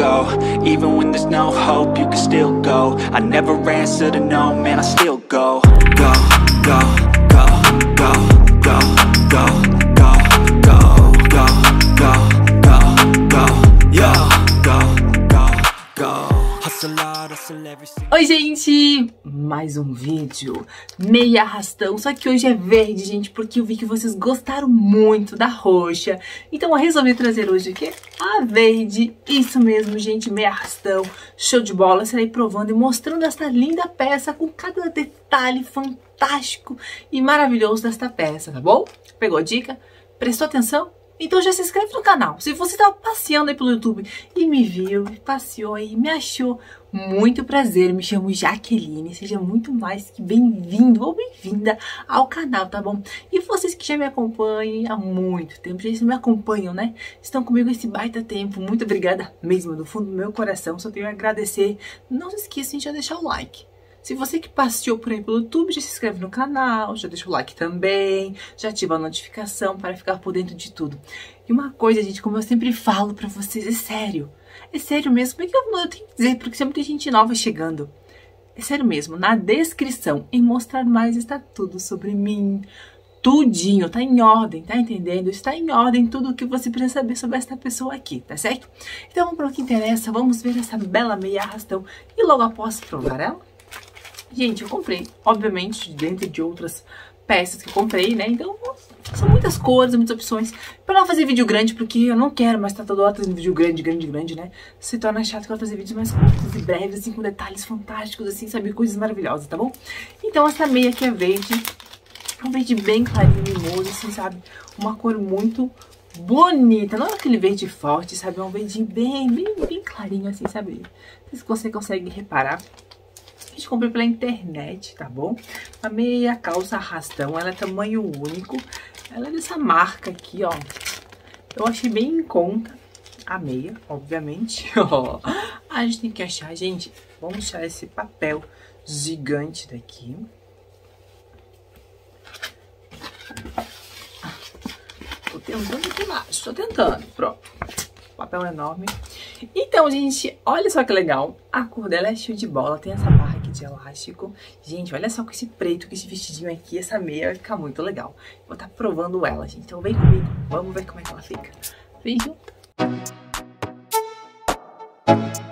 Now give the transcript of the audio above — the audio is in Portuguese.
go. Even when there's no hope, you can still go. I never answer to no, man, I still go. Go, go, go, go, go, go, go, go, go, go, go, go, yo, go, go, go. Hustle hard, hustle every single... Oi, gente! Mais um vídeo meio arrastão, só que hoje é verde, gente, porque eu vi que vocês gostaram muito da roxa. Então eu resolvi trazer hoje o quê? A verde. Isso mesmo, gente, meio arrastão. Show de bola! Eu estarei provando e mostrando essa linda peça com cada detalhe fantástico e maravilhoso desta peça, tá bom? Pegou a dica? Prestou atenção? Então já se inscreve no canal. Se você estava passeando aí pelo YouTube e me viu, passeou aí, me achou, muito prazer. Me chamo Jaqueline. Seja muito mais que bem-vindo ou bem-vinda ao canal, tá bom? E vocês que já me acompanham há muito tempo, já me acompanham, né? Estão comigo esse baita tempo. Muito obrigada mesmo, do fundo do meu coração. Só tenho a agradecer. Não se esqueçam de já deixar o like. Se você que passeou por aí pelo YouTube, já se inscreve no canal, já deixa o like também, já ativa a notificação para ficar por dentro de tudo. E uma coisa, gente, como eu sempre falo pra vocês, é sério mesmo, porque eu tenho que dizer, porque sempre tem gente nova chegando. É sério mesmo, na descrição, em mostrar mais, está tudo sobre mim, tudinho, tá em ordem, tá entendendo? Está em ordem tudo o que você precisa saber sobre esta pessoa aqui, tá certo? Então vamos para o que interessa, vamos ver essa bela meia arrastão e logo após provar ela. Gente, eu comprei, obviamente, dentro de outras peças que eu comprei, né? Então, são muitas cores, muitas opções. Pra não fazer vídeo grande, porque eu não quero mais estar toda hora fazendo vídeo grande, né? Se torna chato, eu quero fazer vídeos mais curtos e breves, assim, com detalhes fantásticos, assim, sabe? Coisas maravilhosas, tá bom? Então, essa meia aqui é verde. É um verde bem clarinho, mimoso, assim, sabe? Uma cor muito bonita. Não é aquele verde forte, sabe? É um verdinho bem clarinho, assim, sabe? Não sei se você consegue reparar. A gente comprei pela internet, tá bom? A meia calça arrastão, ela é tamanho único. Ela é dessa marca aqui, ó. Eu achei bem em conta a meia, obviamente. A gente tem que achar, gente. Vamos tirar esse papel gigante daqui. Tô tentando aqui embaixo, tô tentando. Pronto. Papel enorme. Então, gente, olha só que legal. A cor dela é show de bola. Tem essa barra aqui de elástico. Gente, olha só com esse preto, com esse vestidinho aqui. Essa meia vai ficar muito legal. Vou estar provando ela, gente. Então vem comigo. Vamos ver como é que ela fica. Vem junto.